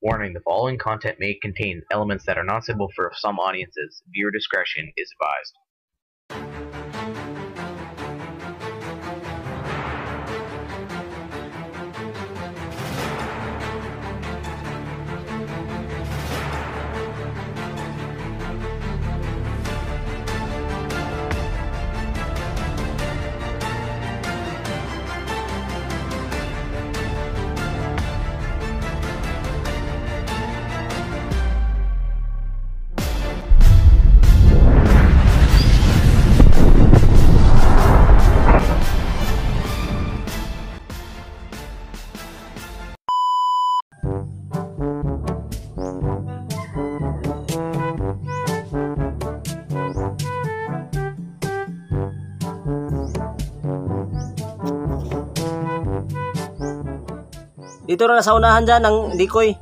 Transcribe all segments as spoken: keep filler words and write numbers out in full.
Warning: the following content may contain elements that are not suitable for some audiences. Viewer discretion is advised. Dito na sa unahan dyan ng Dikoy.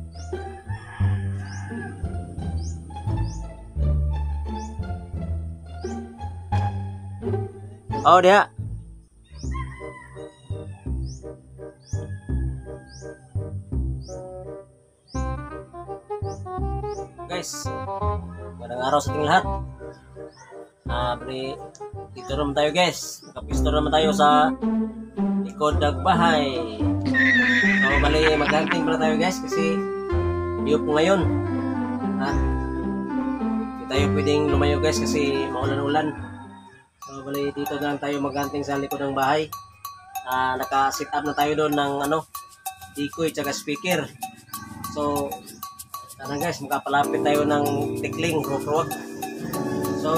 Oh, diha. Guys, magandang araw sa ating lahat. Ah, bali, dito naman tayo guys. Nakapisto naman tayo sa likod ng bahay. So, bali, mag-hunting pala tayo guys kasi diyo po ngayon. Ha? Hindi tayo pwedeng lumayo guys kasi maulan-ulan. So, bali, dito na lang tayo mag-hunting sa likod ng bahay. Ah, naka-sit up na tayo doon ng ano, decoy tsaka speaker. So, sana guys, makapalapit tayo ng tikling, rock-rock. So,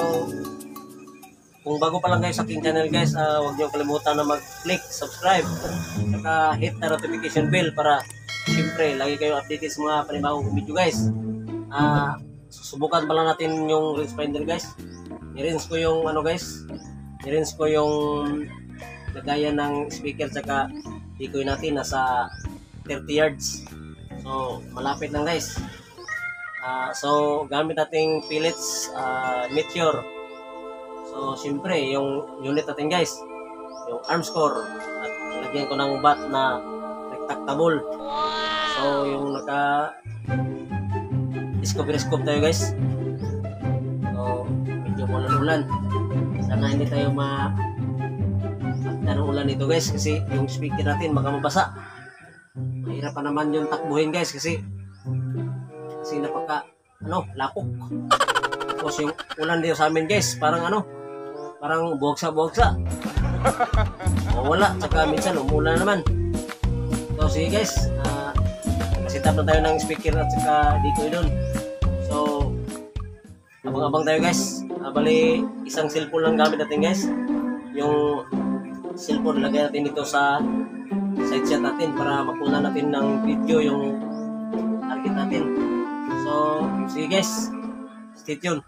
kung bago pa lang kayo sa aking channel guys, uh, huwag niyo kalimutan na mag-click, subscribe, saka hit na notification bell para siyempre lagi kayo updated sa mga panibagong video guys. Uh, susubukan pa lang natin yung rinse finder guys. I-rinse ko yung ano guys, i-rinse ko yung lagayan ng speaker saka decoy natin nasa thirty yards. So malapit lang guys. Uh, so gamit nating pellets, uh, Meteor. So, siyempre, yung unit natin guys, yung Armscore, at lagyan ko ng bat na retractable. So, yung naka discovery-scope tayo guys. So, medyo ulan-ulan. Sana hindi tayo ma akta ng ulan dito guys, kasi yung speaker natin baka mabasa. Mahirap pa naman yung takbuhin guys, kasi kasi napaka, ano, lapok. Tapos yung ulan dito sa amin guys, parang ano, parang bogsa-bogsa. O wala, tsaka minsan umulan naman. So sige guys, uh, set up na tayo ng speaker at saka decoy doon. So abang-abang tayo guys. Uh, bali isang cellphone lang gamit natin guys. Yung cellphone lagay natin dito sa side shot natin para makuha natin ng video yung target natin. So sige guys, stay tuned.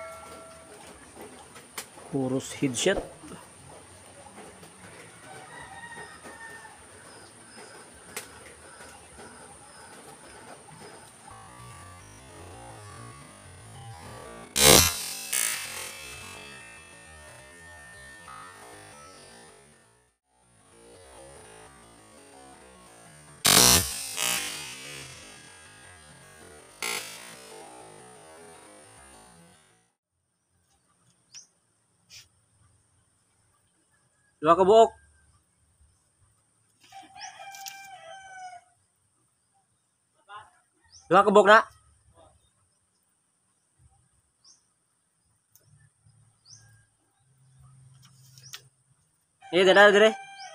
Puros headshot. Dua ka buok. Dua ka buok na. Eh, dada dire.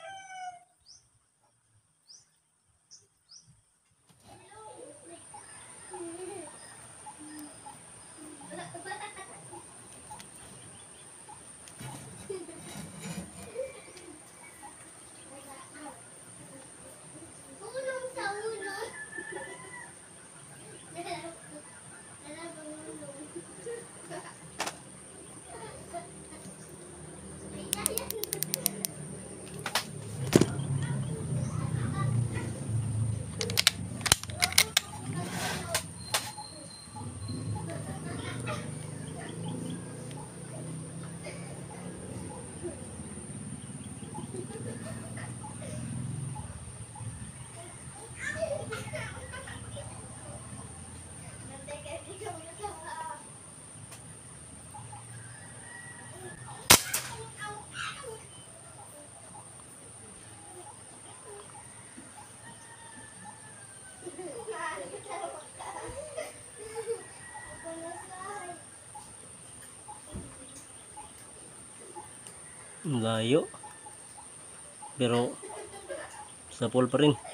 Layo. Pero sa pool pa rin.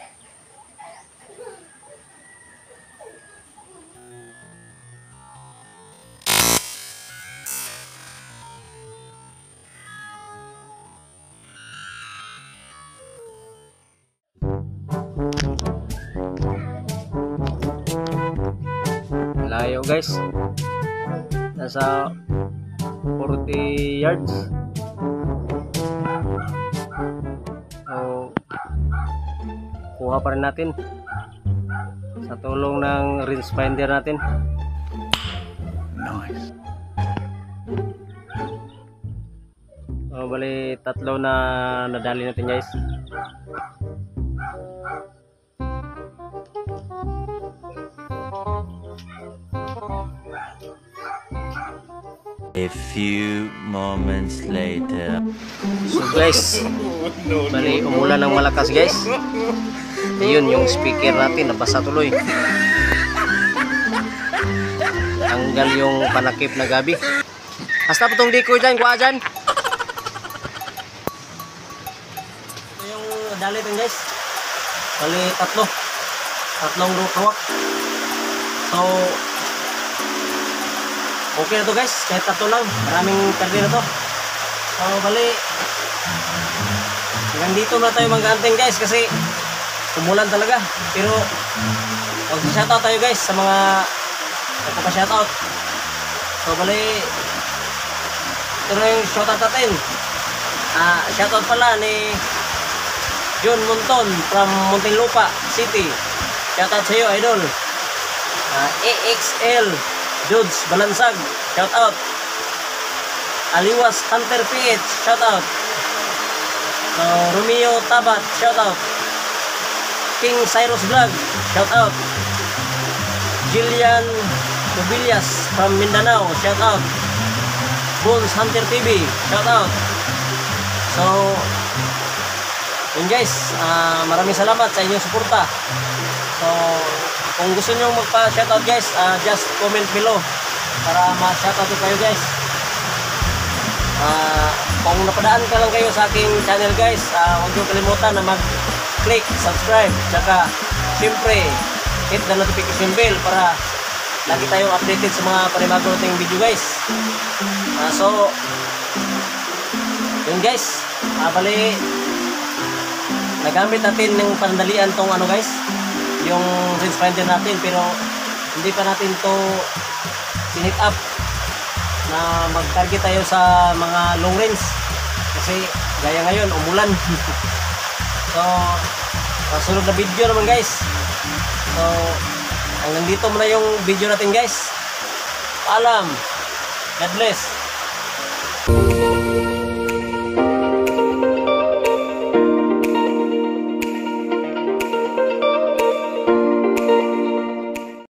Layo guys. Nasa forty yards. So, kuha pa rin natin sa tulong ng range finder natin. Nice. So, bali tatlo na nadali natin guys. A few moments later. So guys, bali umulan ng malakas guys. Ayun yung speaker natin nabasa tuloy. Tanggal yung panakip na gabi. Hasta po tong dikoy dyan, kuha dyan. Ito yung dali din guys. Bali tatlo. Tatlong rukawak. So okay na to guys, kahit tatlo lang, maraming perde na to. So bali, hanggang dito na tayo mag-anteng guys kasi umulan talaga. Pero mag-shoutout tayo guys sa mga nagpapa-shoutout. So bali, ito na yung shoutout natin. Ah, shoutout pala ni John Monton from Muntinlupa City. Shoutout sa iyo idol. Ah, A X L Dudes Balansag, shout out. Aliwas Hunter P H, shout out. So, Romeo Tabat, shout out. King Cyrus Vlog, shout out. Jillian Mobilias from Mindanao, shout out. Bones Hunter T V, shout out. So, yun guys, uh, maraming salamat sa inyong suporta. So, kung gusto nyo magpa-shoutout guys, uh, just comment below para ma-shoutout kayo guys. Uh, kung napadaan ka lang kayo sa aking channel guys, uh, huwag nyo kalimutan na mag-click, subscribe, tsaka syempre hit the notification bell para lagi tayong updated sa mga panibago nating video guys. Uh, so, yun guys, uh, bali nagamit natin ng pandalian tong ano guys, yung range finder natin, pero hindi pa natin to sinit up na mag-target tayo sa mga long range kasi gaya ngayon umulan. So sa sunod na video naman guys, so hanggang dito muna yung video natin guys. Paalam, God bless.